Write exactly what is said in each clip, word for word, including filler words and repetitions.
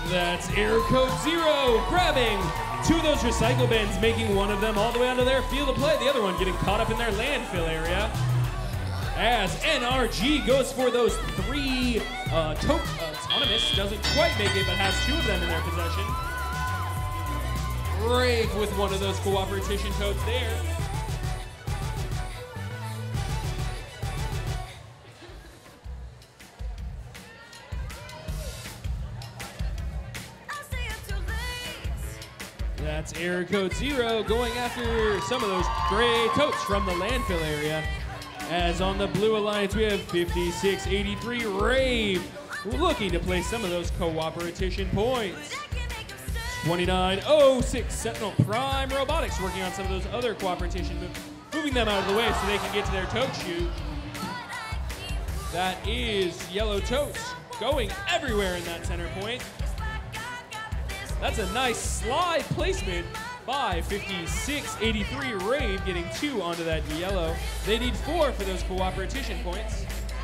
That's Air Code Zero grabbing two of those recycle bins, making one of them all the way onto their field of play, the other one getting caught up in their landfill area. As N R G goes for those three, uh, tote, uh, Autonomous doesn't quite make it, but has two of them in their possession. Brave with one of those cooperation totes there. That's Air Code Zero going after some of those gray totes from the landfill area. As on the Blue Alliance, we have fifty-six eighty-three Rave looking to place some of those cooperation points. twenty-nine oh six Sentinel Prime Robotics working on some of those other cooperation moves, moving them out of the way so they can get to their tote chute. That is Yellow Totes going everywhere in that center point. That's a nice slide placement by fifty-six eighty-three Rave, getting two onto that yellow. They need four for those cooperation points.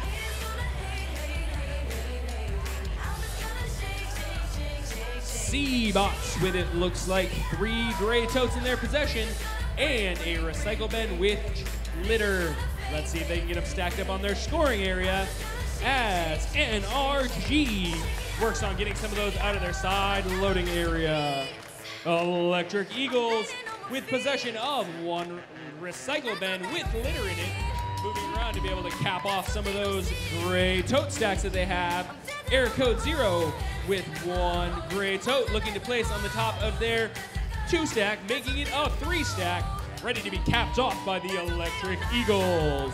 C-Bots with it looks like three gray totes in their possession and a recycle bin with litter. Let's see if they can get them stacked up on their scoring area as N R G works on getting some of those out of their side loading area. Electric Eagles with possession of one recycle bin with litter in it, moving around to be able to cap off some of those gray tote stacks that they have. Air Code Zero with one gray tote looking to place on the top of their two stack, making it a three stack, ready to be capped off by the Electric Eagles.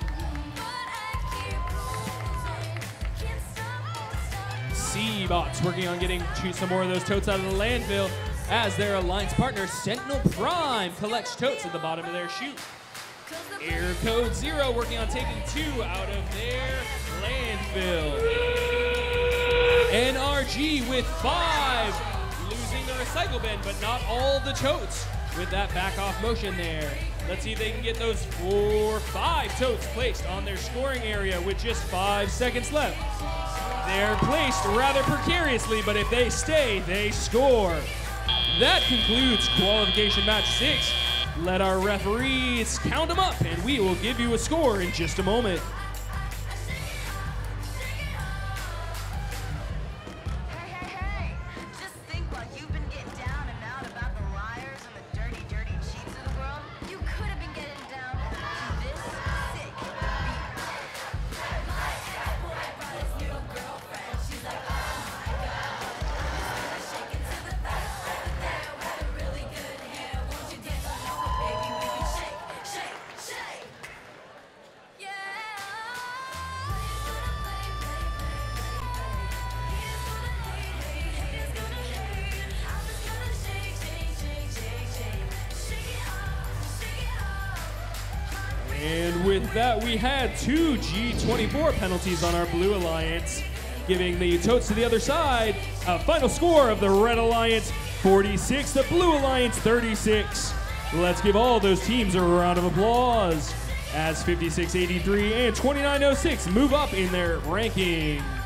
C-Bots working on getting some more of those totes out of the landfill as their alliance partner Sentinel Prime collects totes at the bottom of their chute. Air Code Zero working on taking two out of their landfill. N R G with five, losing the recycle bin, but not all the totes with that back off motion there. Let's see if they can get those four, five totes placed on their scoring area with just five seconds left. They're placed rather precariously, but if they stay, they score. That concludes qualification match six. Let our referees count them up, and we will give you a score in just a moment. And with that, we had two G twenty-four penalties on our Blue Alliance, giving the totes to the other side. A final score of the Red Alliance forty-six, the Blue Alliance thirty-six. Let's give all those teams a round of applause as fifty-six eighty-three and twenty-nine oh six move up in their rankings.